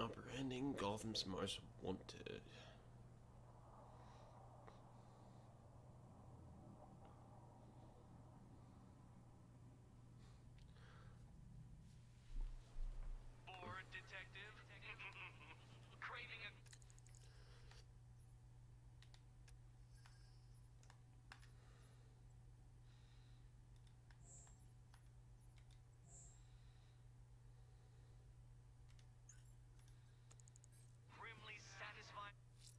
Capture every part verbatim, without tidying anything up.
Apprehending Gotham's most wanted. Or detective. Craving a grimly satisfying.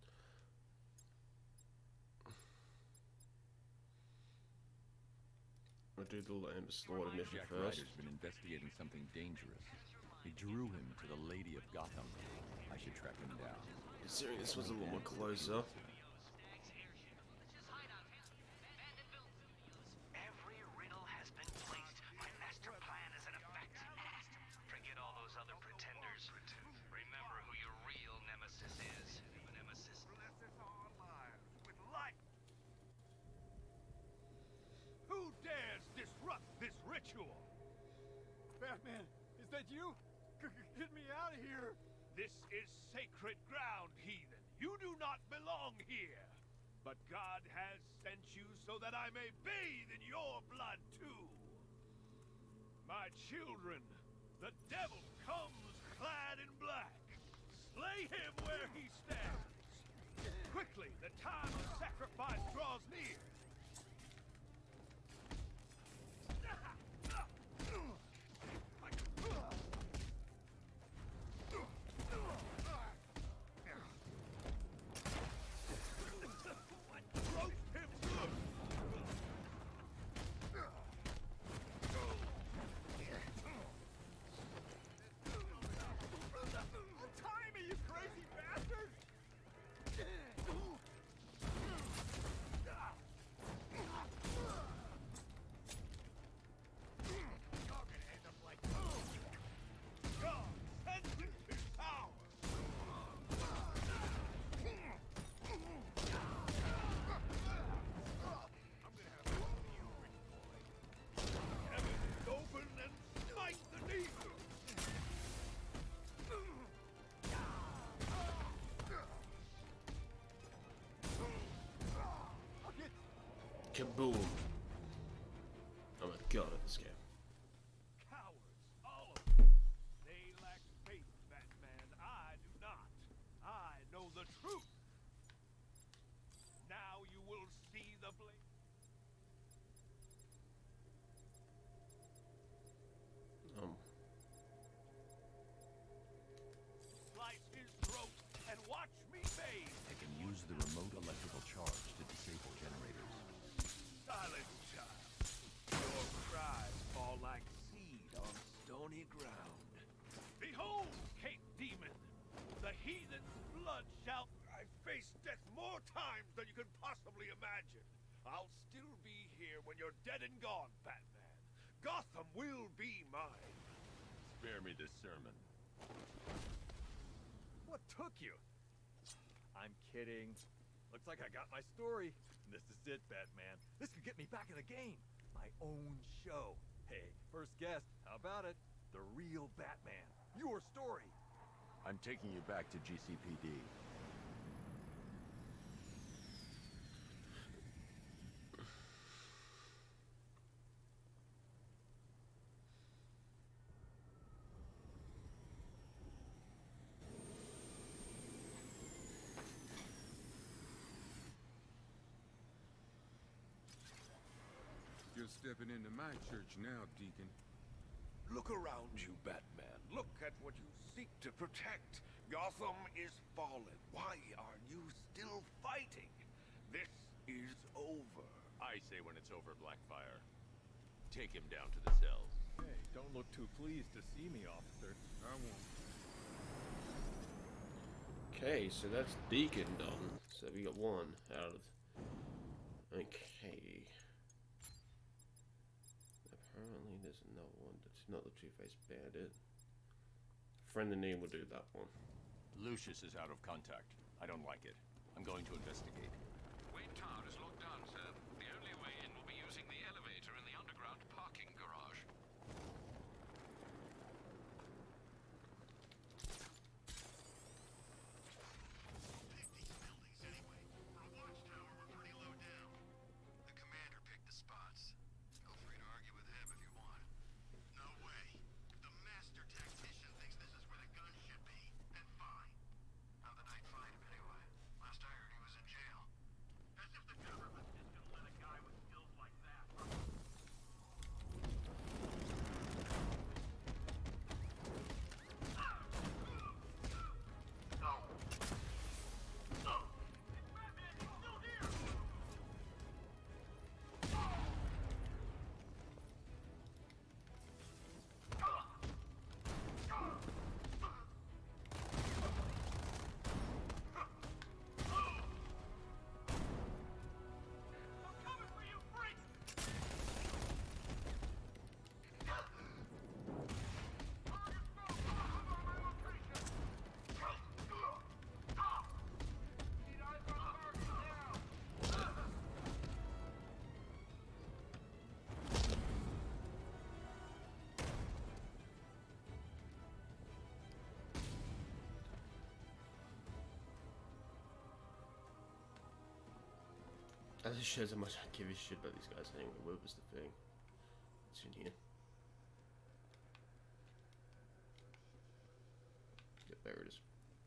I'll do the land slaughter mission Jack first. Ryder's been investigating something dangerous. It drew him to the Lady of Gotham. I should track him down. Considering this was a little more closer. Every riddle has been placed. My master plan is in effect. Forget all those other pretenders. Remember who your real nemesis is. Nemesis. Blesses our lives with light. Who dares disrupt this ritual? Batman, is that you? G get me out of here! This is sacred ground, heathen. You do not belong here. But God has sent you so that I may bathe in your blood too. My children, the devil comes clad in black. Slay him where he stands. Quickly, the time of sacrifice draws near. Roast him good. Untie me, you crazy bastard! You're gonna end up like God, send him his power! I'm gonna have fun with you, rich boy. Heaven is open and smite the needle! Kaboom! I'm a god at this game. Cowards, all of them. They lack faith, Batman. I do not. I know the truth. Now you will see the blade. Um, Slice his throat and watch me bathe. I can use the remote electrical charge to disable generators. Silent child. Your cries fall like seed on stony ground. Behold, Cape Demon! The heathen's blood shall... I faced death more times than you can possibly imagine. I'll still be here when you're dead and gone, Batman. Gotham will be mine. Spare me this sermon. What took you? I'm kidding. Looks like I got my story. This is it, Batman. This could get me back in the game. My own show. Hey, first guest, how about it? The real Batman. Your story. I'm taking you back to G C P D. You're stepping into my church now, Deacon. Look around you, Batman. Look at what you seek to protect. Gotham is fallen. Why are you still fighting? This is over. I say when it's over, Blackfire. Take him down to the cells. Hey, don't look too pleased to see me, officer. I won't. okay, so that's Deacon done. So we got one out of. Okay. Apparently, there's another one that's not the Two-Faced Bandit. Friend in Need will do that one. Lucius is out of contact. I don't like it. I'm going to investigate. Wayne Tower is locked down, sir. The only way in will be using the elevator in the underground parking garage. That just shows how much I give a shit about these guys anyway. What was the thing? What's in here? Yeah, there it is.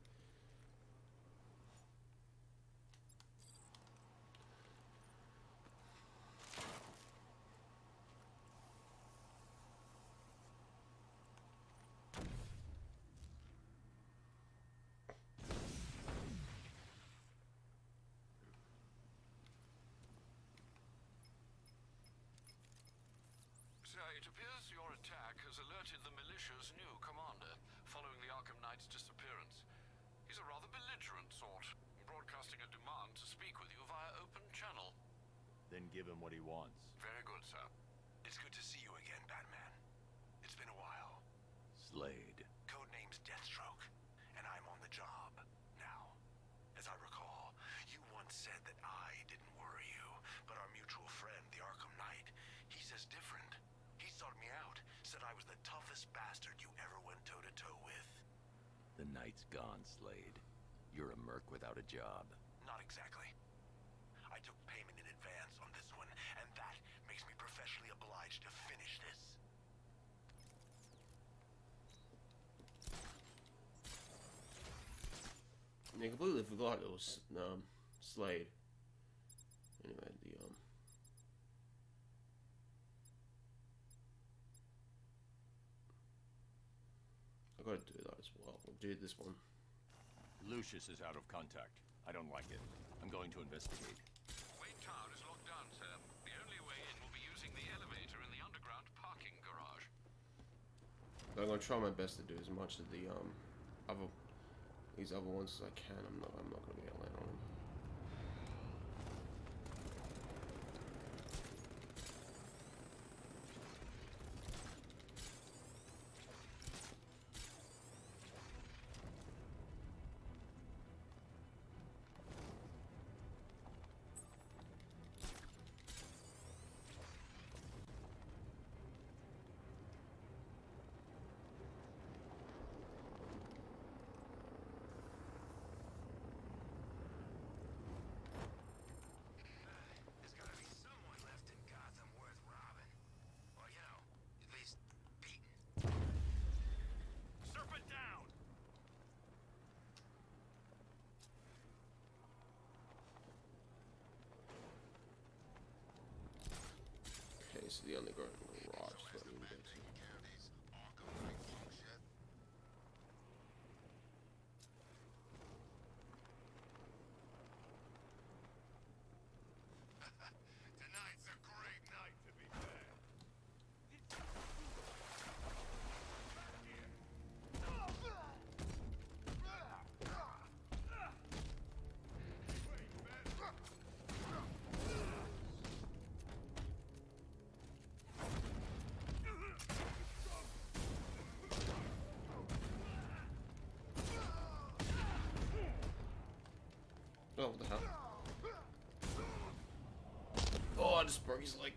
It appears your attack has alerted the militia's new commander, following the Arkham Knight's disappearance. He's a rather belligerent sort, broadcasting a demand to speak with you via open channel. Then give him what he wants. Very good, sir. It's good to see you again, Batman. It's been a while. Slade. Codename's Deathstroke, and I'm on the job now. As I recall, you once said that I didn't worry you, but our mutual friend, the Arkham Knight, he says different. He sought me out, said I was the toughest bastard you ever went toe-to-toe with. The night's gone, Slade. You're a merc without a job. Not exactly. I took payment in advance on this one, and that makes me professionally obliged to finish this. I completely forgot it was um, Slade. Anyway, the um. I gotta do that as well. We'll do this one. Lucius is out of contact. I don't like it. I'm going to investigate. Wayne Tower is locked down, sir. The only way in will be using the elevator in the underground parking garage. I'm gonna try my best to do as much of the um other these other ones as I can. I'm not. I'm not gonna be able to land on them. There's gotta be someone left in Gotham worth robbing. Or, you know, at least beating. Serpent down! Okay, so the underground garage. So let me go to. Tonight's a great night to be bad. Oh, what the hell? Oh, I just broke his leg.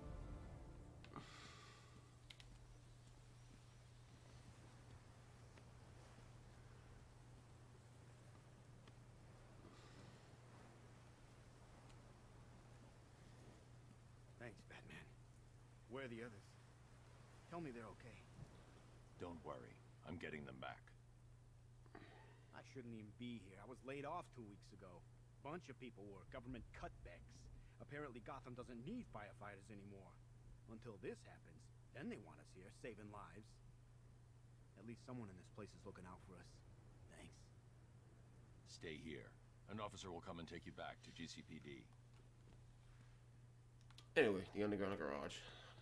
Thanks, Batman. Where are the others? Tell me they're okay. Don't worry. I'm getting them back. I shouldn't even be here. I was laid off two weeks ago. Bunch of people were. Government cutbacks. Apparently Gotham doesn't need firefighters anymore. Until this happens, then they want us here, saving lives. At least someone in this place is looking out for us. Thanks. Stay here. An officer will come and take you back to G C P D. Anyway, the underground garage.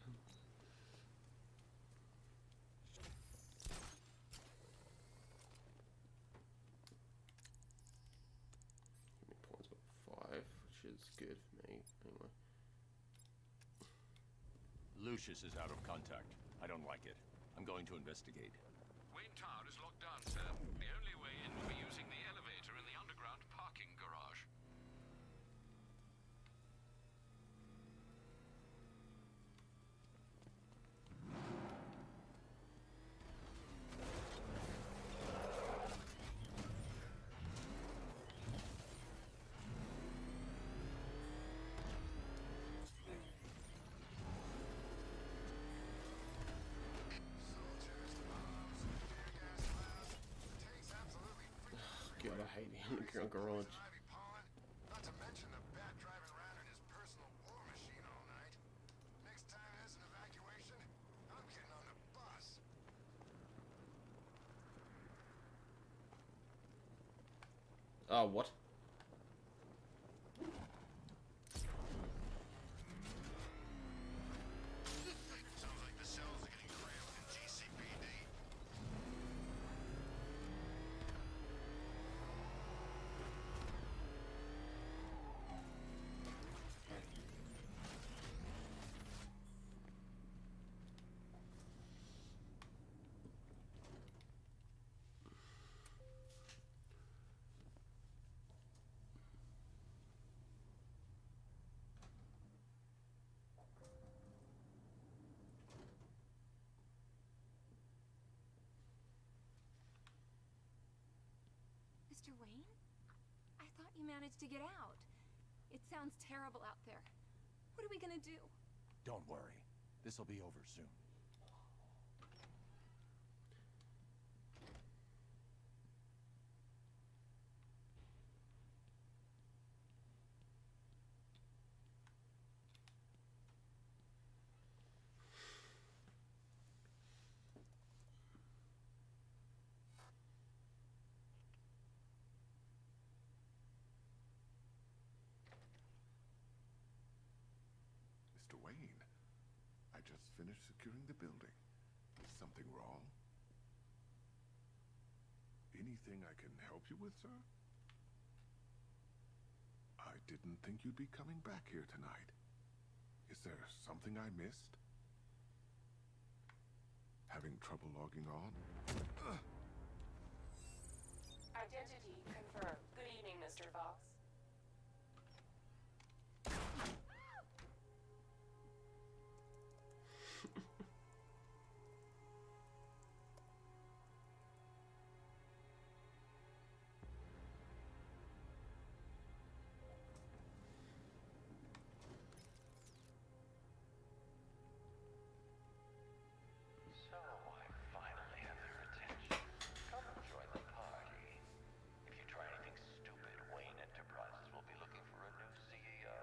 Give me points of five, which is good for me. Anyway. Lucius is out of contact. I don't like it. I'm going to investigate. Wayne Tower is locked down, sir. The only way in will be using the elevator in the underground parking garage. hate him, the garage. Not to mention the bat driving around in his personal war machine all night. Next time there's an evacuation, I'm getting on the bus. Uh, what? Sounds like the cells are getting crammed in G C P D. Mister Wayne? I thought you managed to get out. It sounds terrible out there. What are we gonna do? Don't worry. This'll be over soon. Mister Wayne, I just finished securing the building. Is something wrong? Anything I can help you with, sir? I didn't think you'd be coming back here tonight. Is there something I missed? Having trouble logging on? Identity confirmed. Good evening, Mister Fox. So, I finally have their attention. Come and join the party. If you try anything stupid, Wayne Enterprises will be looking for a new C E O.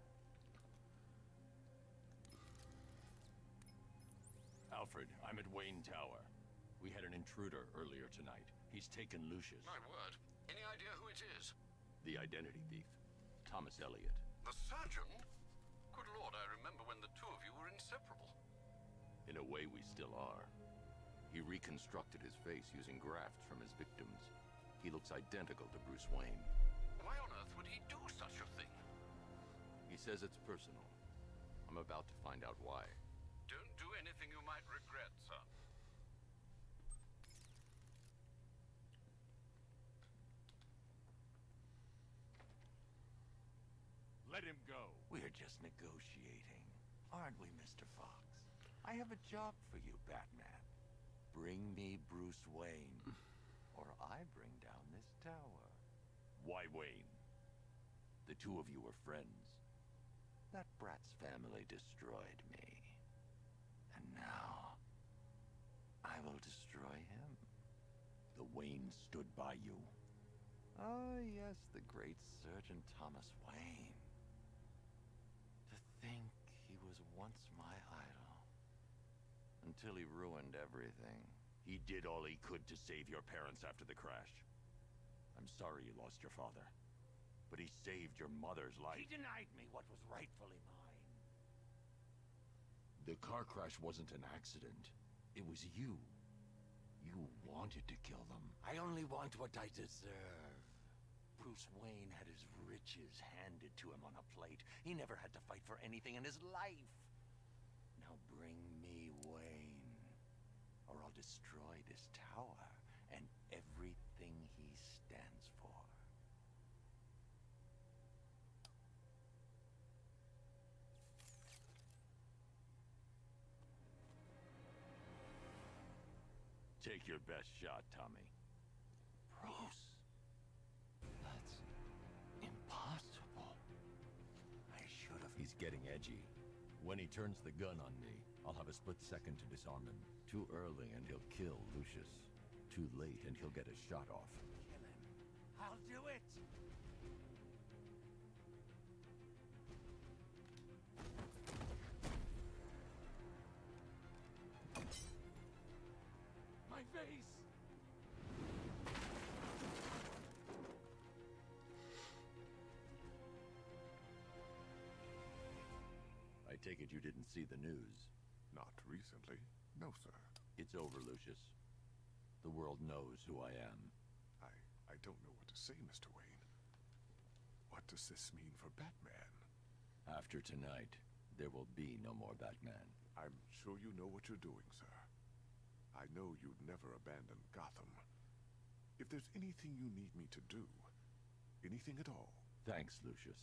Alfred, I'm at Wayne Tower. We had an intruder earlier tonight. He's taken Lucius. My word. Any idea who it is? The identity thief. Thomas Elliot. The surgeon? Good lord, I remember when the two of you were inseparable. In a way, we still are. He reconstructed his face using grafts from his victims. He looks identical to Bruce Wayne. Why on earth would he do such a thing? He says it's personal. I'm about to find out why. Don't do anything you might regret, sir. Let him go. We're just negotiating, aren't we, Mister Fox? I have a job for you, Batman. Bring me Bruce Wayne, or I bring down this tower. Why Wayne? The two of you were friends. That brat's family destroyed me. And now, I will destroy him. The Wayne stood by you. Ah, yes, the great Surgeon Thomas Wayne. To think he was once my idol. Until he ruined everything. He did all he could to save your parents after the crash. I'm sorry you lost your father. But he saved your mother's life. He denied me what was rightfully mine. The car crash wasn't an accident. It was you. You wanted to kill them. I only want what I deserve. Bruce Wayne had his riches handed to him on a plate. He never had to fight for anything in his life. Now bring me Wayne, or I'll destroy this tower and everything he stands for. Take your best shot, Tommy. Bruce, that's impossible. I should have... He's getting edgy. When he turns the gun on me, I'll have a split second to disarm him. Too early and he'll kill Lucius. Too late and he'll get his shot off. Kill him? I'll do it. My face! I take it you didn't see the news. Not recently. No, sir. It's over, Lucius. The world knows who I am. I... I don't know what to say, Mister Wayne. What does this mean for Batman? After tonight, there will be no more Batman. I'm sure you know what you're doing, sir. I know you'd never abandon Gotham. If there's anything you need me to do, anything at all... Thanks, Lucius.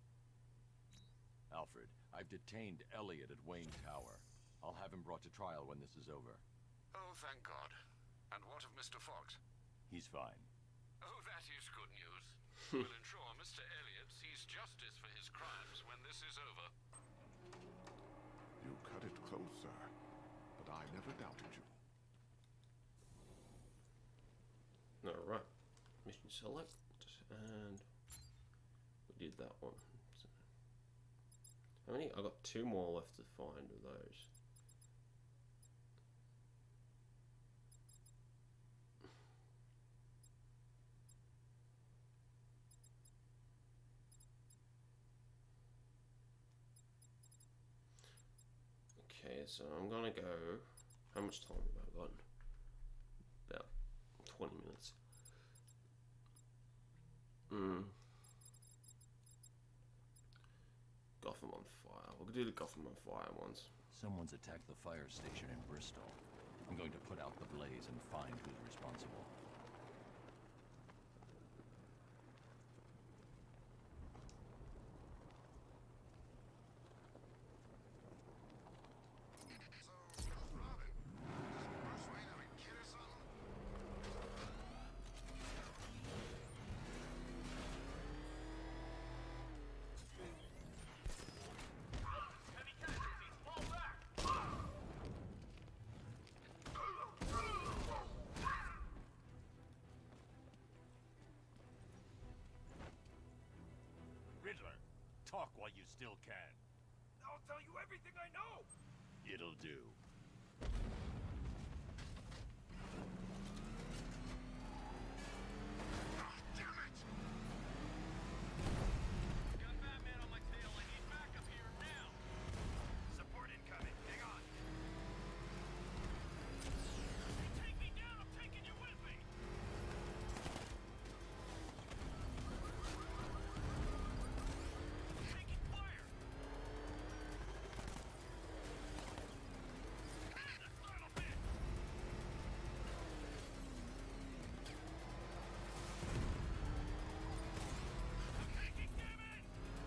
Alfred, I've detained Elliot at Wayne Tower. I'll have him brought to trial when this is over. Oh, thank God. And what of Mister Fox? He's fine. Oh, that is good news. We'll ensure Mister Elliot sees justice for his crimes when this is over. You cut it close, sir. But I never doubted you. Alright. Mission select. And we did that one. So, how many? I got two more left to find of those. Okay, so I'm gonna go. How much time have I got? About twenty minutes. Hmm. Gotham on fire. We'll do the Gotham on fire ones. Someone's attacked the fire station in Bristol. I'm going to put out the blaze and find who's responsible. Riddler, talk while you still can. I'll tell you everything I know! It'll do. Got Batman on my tail. I need backup here now. Support incoming. Hang on. You take me down, I'm taking you with me. Taking fire. That son of a bitch. I'm taking damage.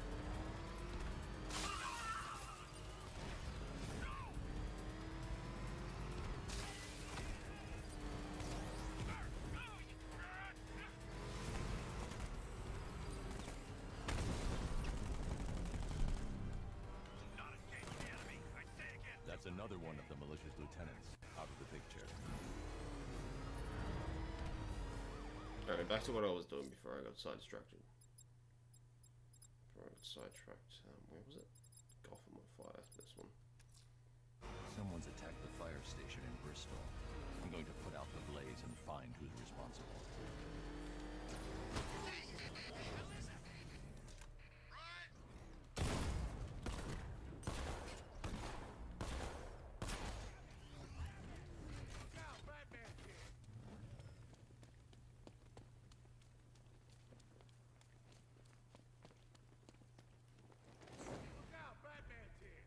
Not escaping the enemy. I say again. That's another one of the malicious lieutenants out of the picture. Alright, back to what I was doing before I got side-distracted. Before I got sidetracked. Um, where was it? Gotham on fire. This one. Someone's attacked the fire station in Bristol. I'm going to put out the blaze and find who's responsible. Look out, Batman here. Look out, Batman's here.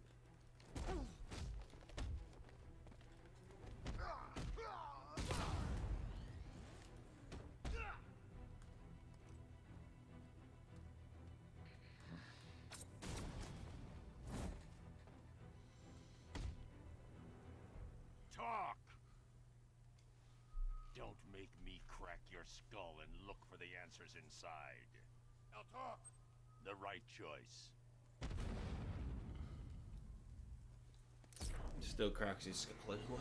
Talk! Don't make me crack your skull and look for the answers inside. Now talk. The right choice. Still cracks his skull anyway.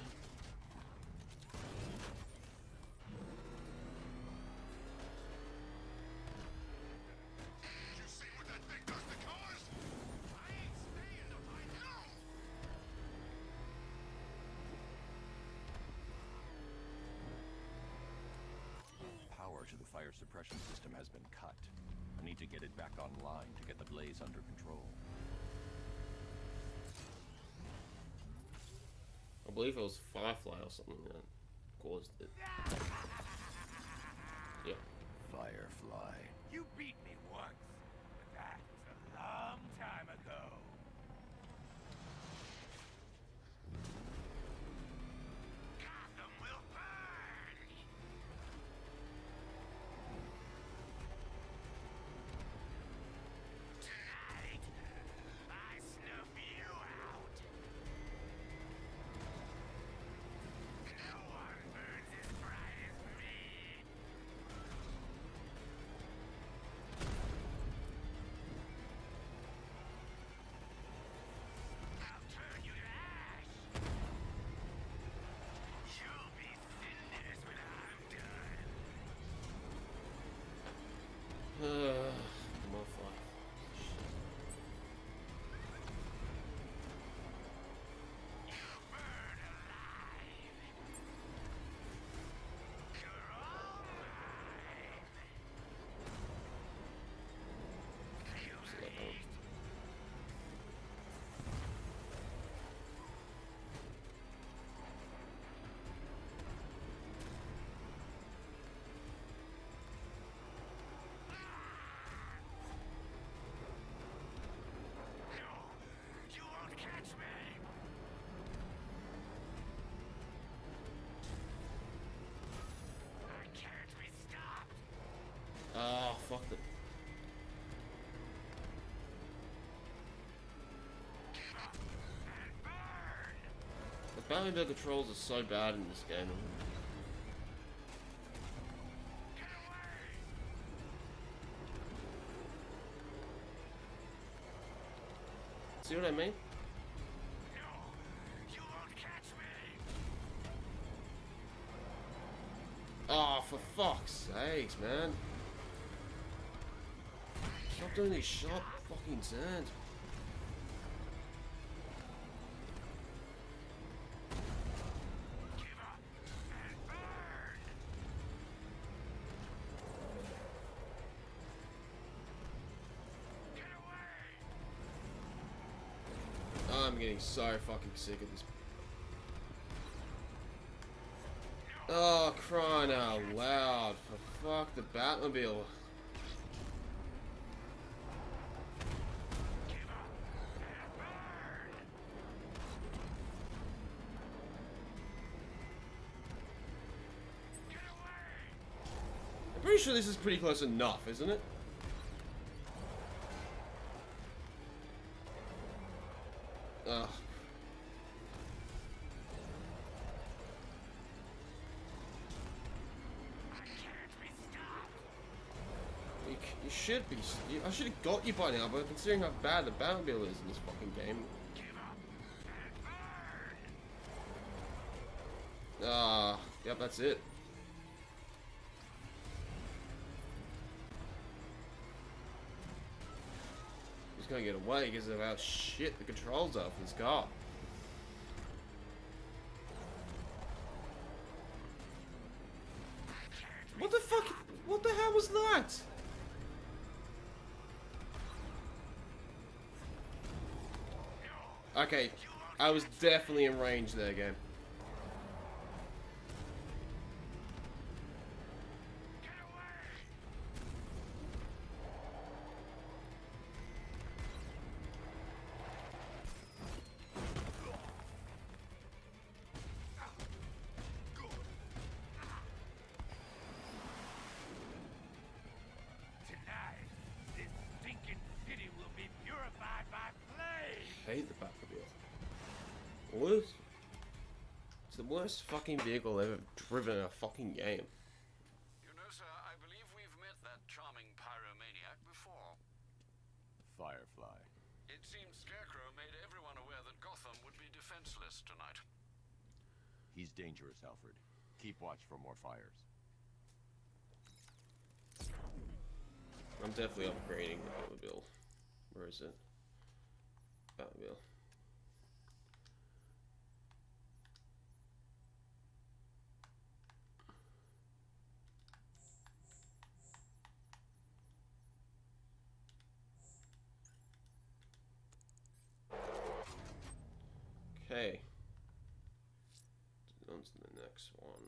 to the fire suppression system has been cut. I need to get it back online to get the blaze under control. I believe it was Firefly or something that caused it. Yeah. Firefly. You beat me once, but that's a long time ago. Gotham will burn! Tonight, I snuff you out. No one burns as bright as me. I'll turn you to ash. You'll be cinders when I'm done. Uh, come on, fly. You'll burn alive. You're all mine. You bleed. No, you won't catch me. I can't be stopped. Ah, fuck it. Give up and burn. The Batmobile controls are so bad in this game. Get away. See what I mean? No, you won't catch me. Oh, for fuck's sakes, man. Stop doing these sharp fucking turns. Give up and burn. Get away. I'm getting so fucking sick of this. Oh, crying out loud. For fuck the Batmobile. Give up and burn. Get away. I'm pretty sure this is pretty close enough, isn't it? Ugh. I can't be stopped. You, c- you should be. s- You, I should have got you by now, but considering how bad the Batmobile is in this fucking game. Give up and burn. Ah, yep, that's it. Just gonna get away because of how shit the controls are for this car. What the fuck? What the hell was that? Okay, I was definitely in range there, game. Get away. Tonight, this stinking city will be purified by flame. Hate the Batmobile. Worst. It's the worst fucking vehicle ever driven in a fucking game. You know, sir, I believe we've met that charming pyromaniac before. Firefly. It seems Scarecrow made everyone aware that Gotham would be defenseless tonight. He's dangerous, Alfred. Keep watch for more fires. I'm definitely upgrading the Batmobile. Where is it? Batmobile. Okay. On to the next one.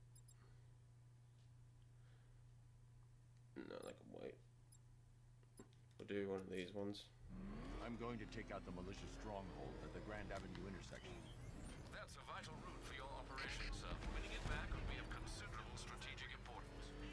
No, they can wait. We'll do one of these ones. I'm going to take out the militia stronghold at the Grand Avenue intersection. That's a vital route for your operation, sir. Winning it back would be of considerable strategic importance.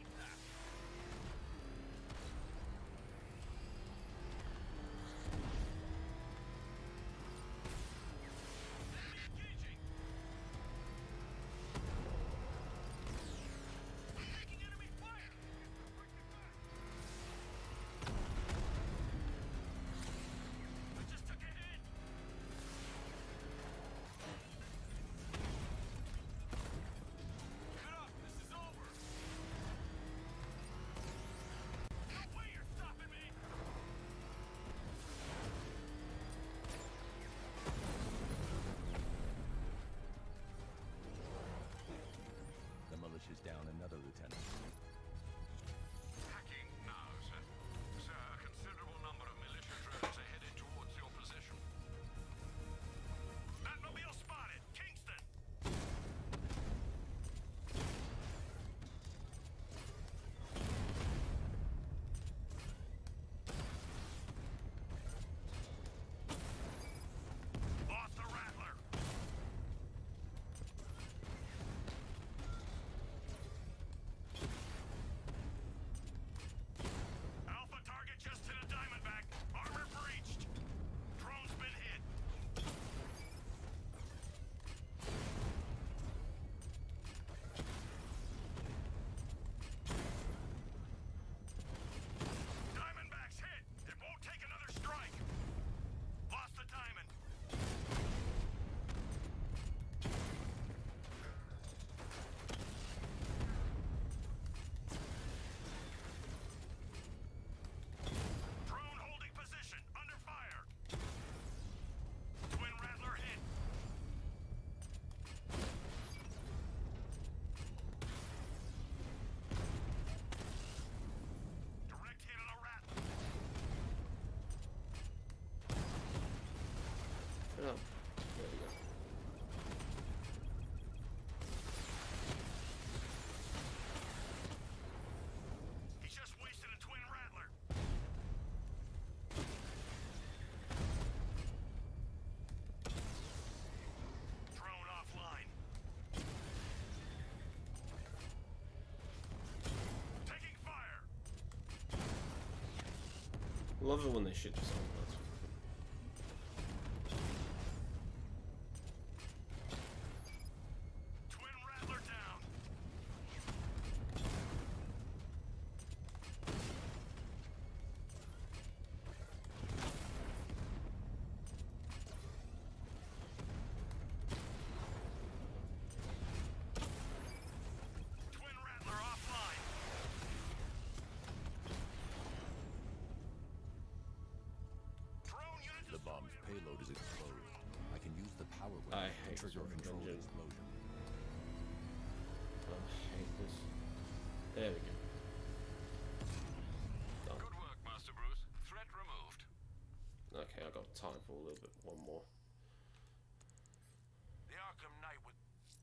Is down another lieutenant. Hacking now, sir. Sir, a considerable number of militia drones are headed towards your position. Batmobile spotted! Kingston! Lost the Rattler! Alpha target just hit a Diamondback. Armor breached. Drone's been hit. Diamondback's hit. It won't take another strike. Lost the Diamond. Drone holding position. Under fire. Twin Rattler hit. Direct hit on a Rattler. Oh, there we go. He just wasted a Twin Rattler. Drone offline. Taking fire. Love it when they shoot themselves. That's Twin Rattler down. Twin Rattler offline. Drone unit The bomb's payload is exposed. I can use the power I wave to hate trigger this controlled engine. explosion. I hate this. There we go. Done. Good work, Master Bruce. Threat removed. Okay, I got time for a little bit. One more. The Arkham Knight with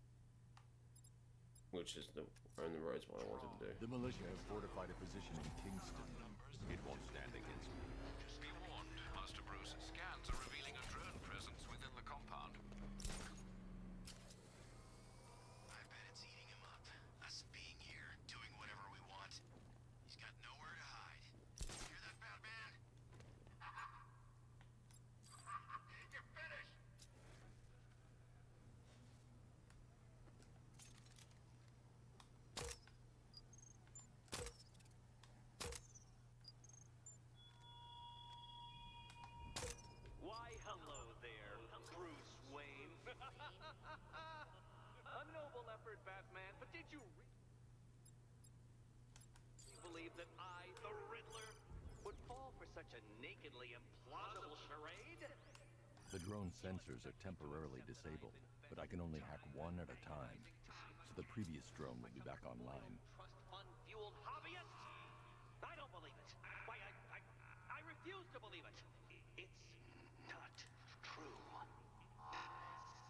Which is the on the roads what I wanted to do. The militia have fortified a position in Kingston. It won't stand against me. Just be warned, Master Bruce. Scans are revealing a drone presence within the compound. I bet it's eating him up. Us being here, doing whatever we want. He's got nowhere to hide. Hear that, Batman? You're finished! Why, hello there, Bruce Wayne. A noble effort, Batman, but did you really believe that I, the Riddler, would fall for such a nakedly implausible charade? The drone sensors are temporarily disabled, but I can only hack one at a time. So the previous drone will be back online. Trust fun-fueled hobbyists? I don't believe it. Why, I, I, I refuse to believe it. It's not true.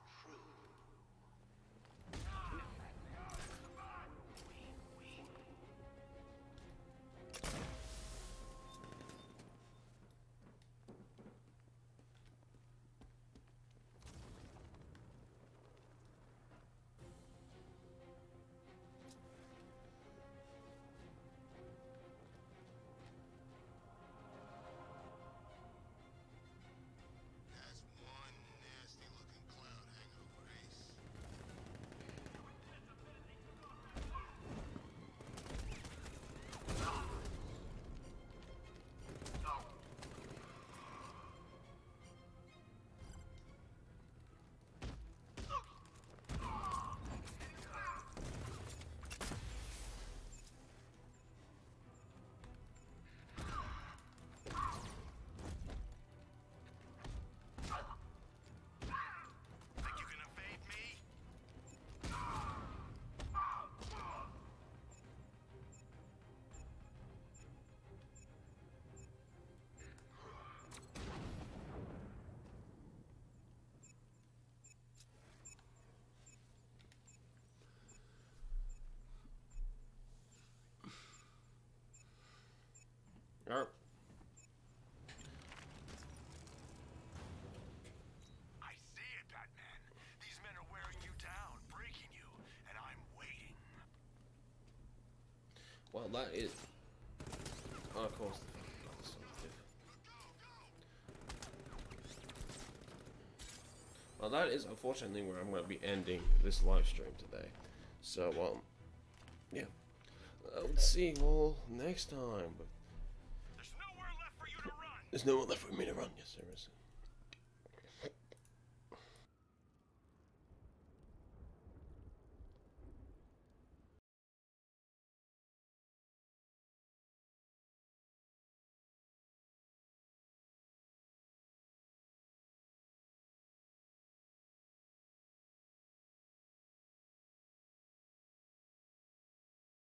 Alright. I see it, Batman. These men are wearing you down, breaking you, and I'm waiting. Well, that is... Oh, of course. Well, that is unfortunately where I'm going to be ending this live stream today. So, um, yeah. I will see you all next time. But There's nowhere left for you to run. there's nowhere left for me to run. Yes, there is.